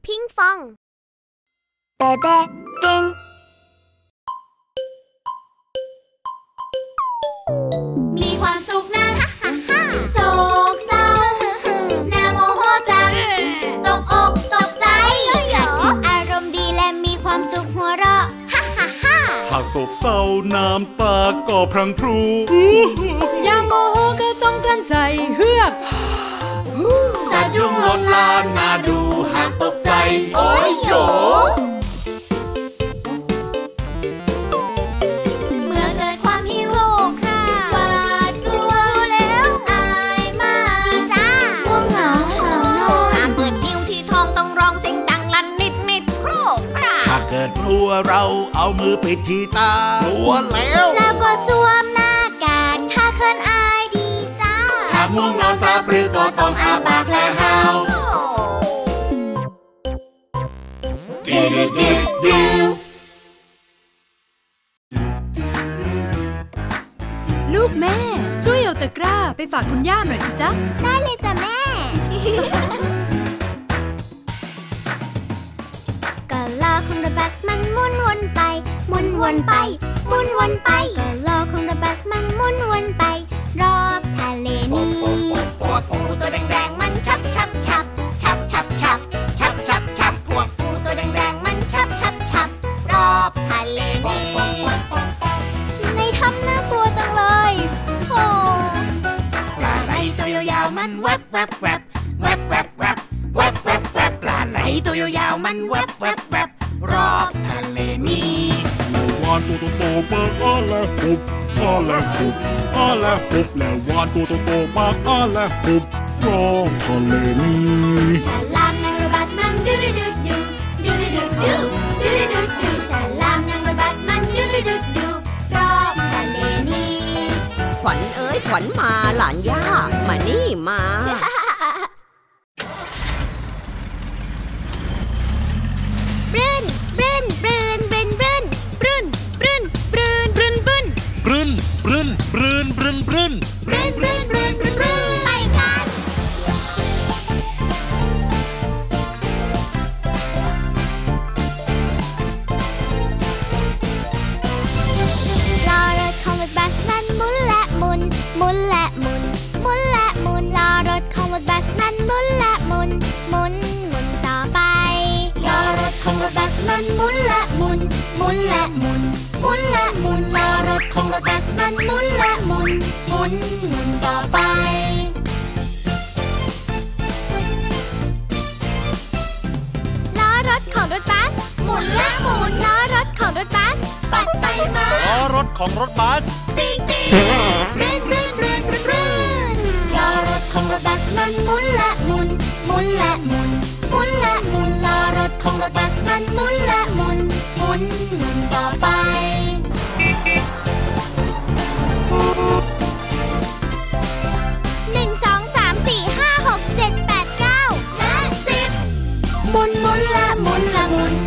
พิงฟองเบเบ้กินมีความสุขนะโศกเศร้าน่าโมโหจังตกอกตกใจอารมณ์ดีและมีความสุขหัวเราะหากโศกเศร้าน้ำตาก็พรั่งพรูอย่าโมโหก็ต้องกลั้นใจเฮือกสะดุ้งลนลานน่าดูหากตกใจโอ้ยโยเมื่อเกิดความหิวโหยคร่าหวาดกลัวแล้วอายมากดีจ้าง่วงเหงาหาวนอนห้ามเปิดนิ้วที่ท้องต้องร้องเสียงดังลั่นนิดโครกคร่าถ้าเกิดกลัวเราเอามือปิดที่ตากลัวแล้วก็สวมหน้ากากถ้าเขินอายดีจ้าหากง่วงนอนตาปรือก็ต้องอาปากและหาวลูกแม่ช่วยเอาตะกร้าไปฝากคุณย่าหน่อยสิจ๊ะได้เลยจ้ะแม่ก็ล้อของรถบัสมันหมุนวนไปหมุนวนไปหมุนวนไปก็ล้อของรถบัสมันหมุนวนไปรอบทะเลนี้พวกปูตัวแดงๆมันชับชับชับชับชับชับชับชับชับพวกปูตัวแดงๆมันชับชับชับรอบทะเลนี้ในถ้ำน่ากลัวจังเลยโอ้ปลาไหลตัวยาวๆมันแวบแวบแวบแวบแวบแวบแวบแวบแวบปลาไหลตัวยาวๆมันแวบแวบแวบรอบทะเลนี้วานตัวโตๆมาอ้อและหุบอ้อและหุบอ้อและหุบแล้ววานตัวโตๆมาอ้อและหุบรอบทะเลนี้ฉลามนั่งรถบัสมันดูดูดูดูดูดูดูดูดูดูดูดูฉลามนั่งรถบัสมันดูดูดูดูรอบทะเลนี้ขวัญเอ้ยขวัญมาหลานย่ามานี่มาบรื้นบรื้นบรื้นบรื้นบรื้นบรื้นบรื้นบรื้นบรื้นบรื้นบรื้นบรื้นบรื้นบรื้นบรื้นบรื้นบรื้นบรื้นบรื้นไปกันล้อรถของรถบัสนั้นหมุนและหมุนหมุนและหมุนหมุนและหมุนล้อรถของรถบัสนั้นหมุนและหมุนหมุนหมุนต่อไปล้อรถของรถบัสนั้นหมุนและหมุนหมุนและหมุนหมุนและหมุนล้อรถของรถบัสนั้นหมุนและหมุนหมุนหมุนต่อไปล้อรถของรถบัสหมุนและหมุนล้อรถของรถบัสปัดไปมาล้อรถของรถบัสปีนปีนรื่นรื่นรื่นรื่นล้อรถของรถบัสนั้นหมุนและหมุนหมุนและหมุนหมุนและหมุนล้อรถของรถบัสนั้นหมุนและหมุนหมุนหมุนต่อไป1 2 3 4 5 6 7 8 9และ10หมุนหมุนและหมุนและหมุน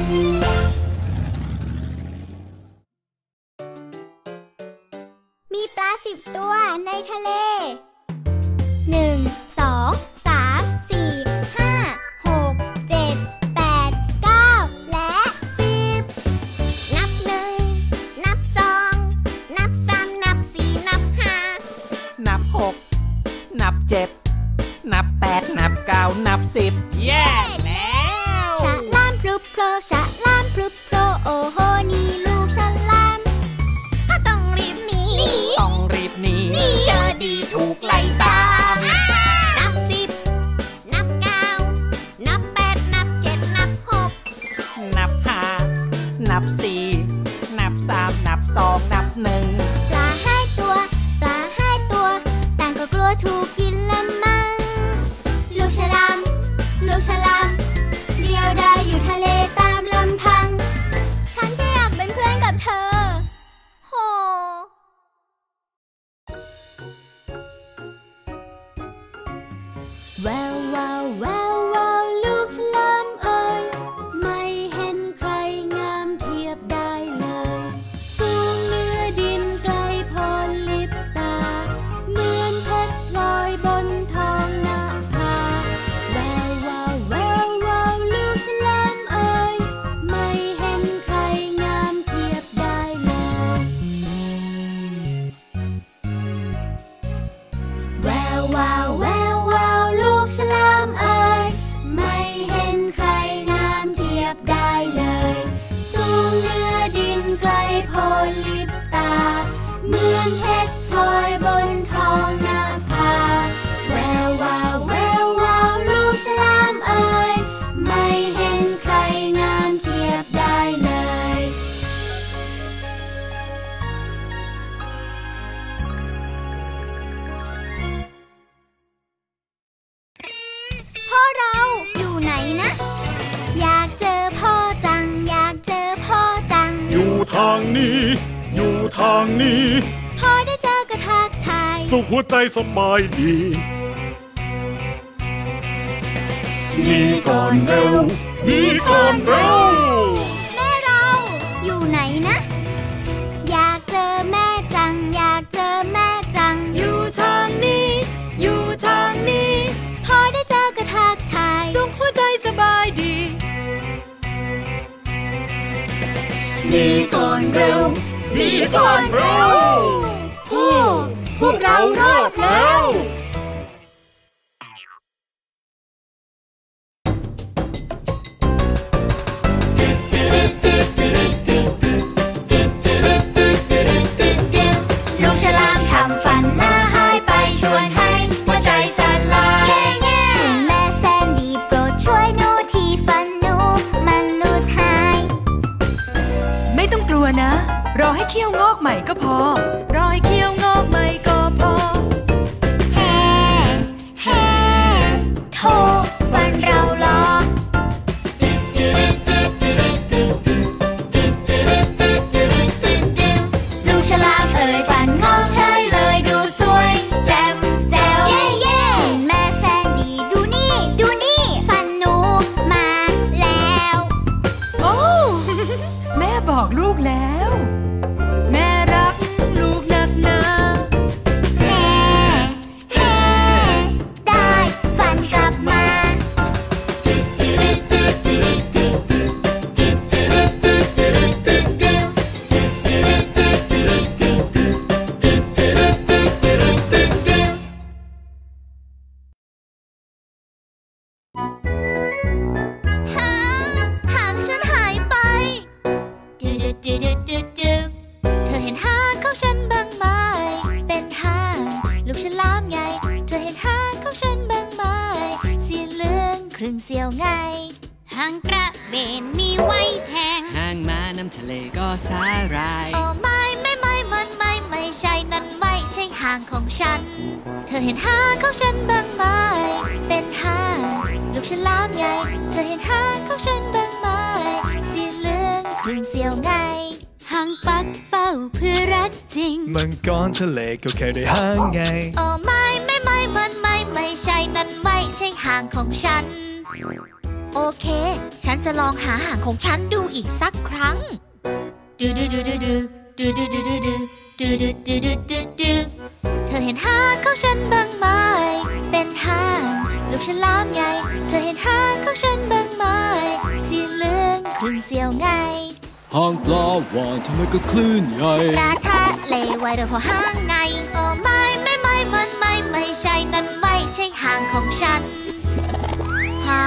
มีปลา10 ตัวในทะเล1 2 3 4 5 6 7 8 9และ10นับ1นับ2นับ3นับ4นับ5 นับ6นับ7นับ8นับ9นับ10แย่แล้วฉลามพลุบโผล่ฉลามพลุบโผล่โอ้โหนี่ลูกฉลามก็ต้องรีบหนีต้องรีบหนีเจอดีถูกไล่ตามนับ10นับ9นับ8นับ7นับ6 นับ5นับ4นับ3นับ2นับ1 ปลา5 ตัวปลา5 ตัวต่างก็กลัวถูกกินละมั้งลูกฉลามลูกฉลามเดียวดายอยู่ทะเลตามลำพังฉันแค่อยากเป็นเพื่อนกับเธอโหแวววาวแวววาวลูกฉลามเอ่ยไม่เห็นใครงามเทียบได้เลยสูงเหนือดินไกลพอลิบตาเหมือนเพชรพลอยทางนี้อยู่ทางนี้พอได้เจอก็ทักทายสุขหัวใจสบายดีหนีก่อนเร็วหนีก่อนเร็วแม่เราอยู่ไหนนะอยากเจอแม่จังอยากเจอแม่จังอยู่ทางนี้อยู่ทางนี้พอได้เจอก็ทักทายสุขหัวใจสบายดีหนีก่อนเร็วหนีก่อนเร็วพวกเรารอดแล้วลูกฉลามทำฟันหน้าหายไปชวนให้หัวใจสลายคุณแม่แสนดีโปรดช่วยหนูที่ฟันหนูมันหลุดหายไม่ต้องกลัวนะรอให้เขี้ยวงอกใหม่ก็พอรอให้เขี้ยวงอกใหม่ก็พอแฮ่โทฟันเราลอลูกฉลามเอ่ยฟันงอกใช่เลยดูสวยแจ่มแจ๋วแม่แสนดีดูนี่ฟันหนูมาแล้วโอ้ แม่บอกลูกแล้วแม่รักลูกนักหนาแฮ่ได้ฟันกลับมาหางฉันหายไปเธอเห็นหางของฉันบ้างไหมเป็นหางลูกฉลามไงเธอเห็นหางของฉันบ้างไหมสีเหลืองครึ่งเสียวไงหางกระเบนมีไว้แทงหางม้าน้ำทะเลก็สาหร่ายโอ้ไม่ใช่นั่นไม่ใช่หางของฉันเธอเห็นหางของฉันบ้างไหมเป็นหางลูกฉลามไงเธอเห็นหางของฉันบ้างไหมสีเหลืองครึ่งเสียวไงหางปักเป้าเพื่อรักจริงมังกรทะเลก็แค่ได้หางไงโอ้ไม่ใช่นั่นไม่ใช่หางของฉันโอเคฉันจะลองหาหางของฉันดูอีกสักครั้งเธอเห็นหางของฉันบ้างไหมเป็นหางลูกฉลามไงเธอเห็นหางของฉันบ้างไหมสีเหลืองครึ่งเสียวไงหางปลาวาฬทำไมก็คลื่นใหญ่ปลาทะเลไว้โดยเพราะหางไงโอ้ไม่ใช่นั่นไม่ใช่หางของฉันฮะ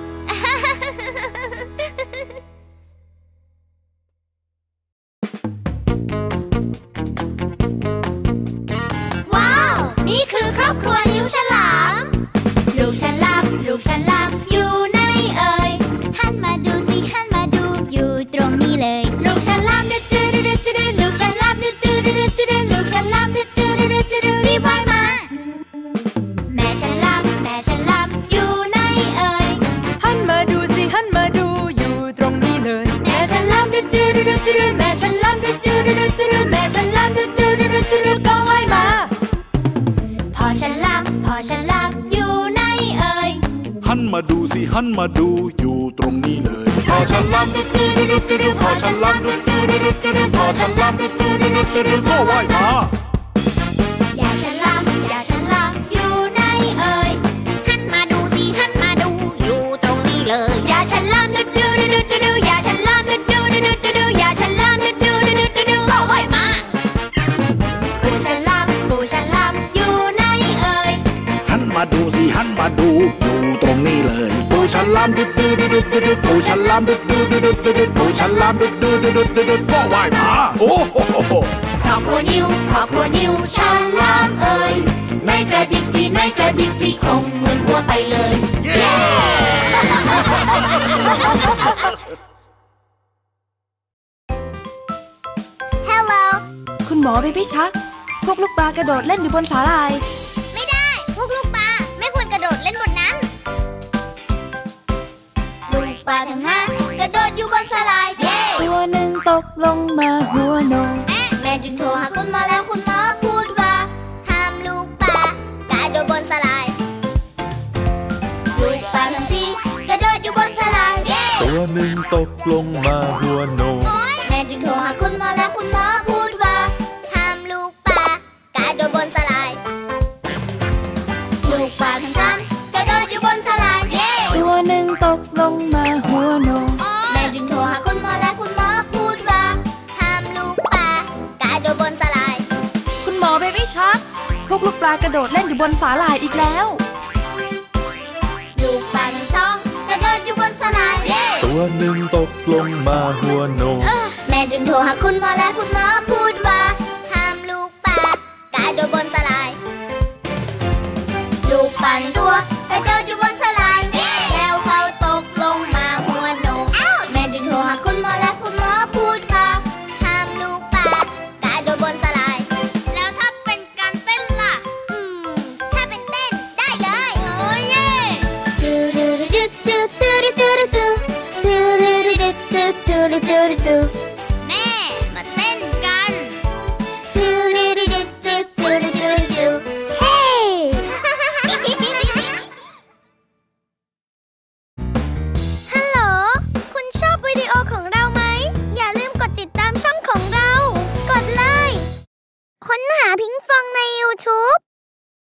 ว้าวนี่คือครอบครัวนิ้วฉลามลูกฉลามอยู่ไหนเอ่ยหันมาดูสิหันมาดูอยู่ตรงนี้เลยลูกฉลามลูกฉลามลูกฉลามรีบว่ายมาแม่ฉลามอยู่ไหนเอ่ยหันมาดูสิหันมาดูอยู่ตรงนี้เลยแม่ฉลามแม่ฉลามก็ว่ายมาพ่อฉลามอยู่ไหนเอ่ยหันมาดูสิหันมาดูอยู่ตรงนี้เลยพ่อฉลามพ่อฉลามก็ว่ายมาอย่าฉลามอยู่ไหนเอ่ยหันมาดูสิหันมาดูอยู่ตรงนี้เลยอย่าฉลามอย่าฉลามอย่าฉลามก็ว่ายมาปู่ฉลามอยู่ไหนเอ่ยหันมาดูสิหันมาดูอยู่ตรงนี้เลยปู่ฉลามปู่ฉลามก็ว่ายมาโอ้โหครอบครัวนิ้วฉลามเอ่ยในกระดิกสิคงหมุนหัวไปเลยเย้ Hello คุณหมอเบบี้ชักพวกลูกปลากระโดดเล่นอยู่บนสาหร่ายไม่ได้พวกลูกปลาไม่ควรกระโดดเล่นบนนั้นลูกปลาทั้ง5กระโดดอยู่บนสาหร่ายเย้ตัวหนึ่งตตกลงมาหัวโนแม่จึงโทรหาคุณหมอแล้วคุณหมอพูดว่าห้ามลูกปลากระโดดบนสลายลูกปลาทั้งสี่กระโดดอยู่บนสลายตัวหนึ่งตกลงมาหัวโนแม่จึงโทรหาคุณหมอแล้วคุณหมอพูดว่าห้ามลูกปลากระโดดบนสลายลูกปลาทั้งสามกระโดดอยู่บนสลายตัวหนึ่งตกลงมาหัวโนแม่จึงโทรหาคุณหมอและคุณหมอพูดว่าห้ามลูกปลากระโดดบนสลายคุณหมอเบบี้ชักพวกลูกปลากระโดดเล่นอยู่บนสาหร่ายอีกแล้วลูกปลาทั้งสองกระโดดอยู่บนสลายตัวหนึ่งตกลงมาหัวโนแม่จึงโทรหาคุณหมอและคุณหมอพูดว่าห้ามลูกปลากระโดดบนสลายลูกปลาหนึ่งตัว